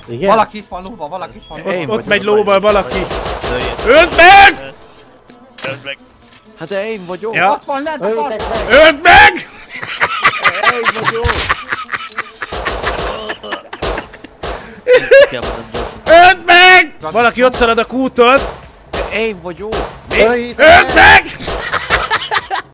Igen? Valaki itt van lóban, valaki itt van lóban. Ott megy lóval valaki. Öljél. Öld meg! Öld meg. Hát én vagyok. Ja. Ott van lent a Öljétek parton. meg! Öld meg! Én vagyok. Kell mondanom gyorsan. Öld meg! Valaki ott szalad a kúton. Én vagyok. Öljétek Öld meg! meg!